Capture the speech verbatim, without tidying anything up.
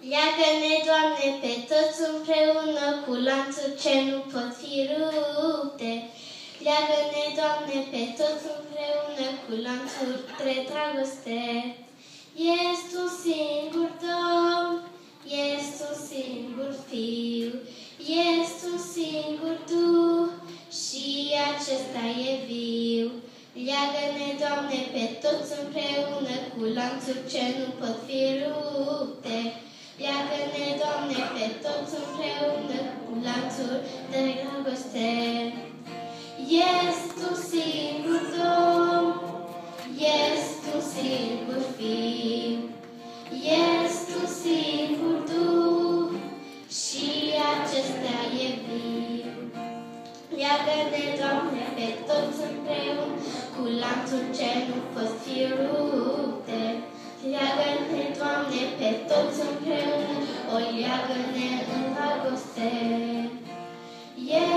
Leagă-ne, Doamne, pe toți împreună cu lanțuri ce nu pot fi rupte. Leagă-ne, Doamne, pe toți împreună cu lanțuri de dragoste. Ești un singur Domn, ești un singur Fiu, ești un singur Duh și acesta e viu. Leagă-ne, Doamne, pe toți împreună cu lanțuri ce nu pot fi rupte. Leagă-ne, Doamne, pe toți împreună cu lanțuri de dragoste. Ești un singur Domn, ești un singur Fiu, ești un singur Duh și acesta e viu. Leagă-ne, Doamne, pe toți împreună cu lanțuri ce nu pot fi rupte. Leagă-ne, Doamne, pe toți împreună, o leagă-ne în dragoste.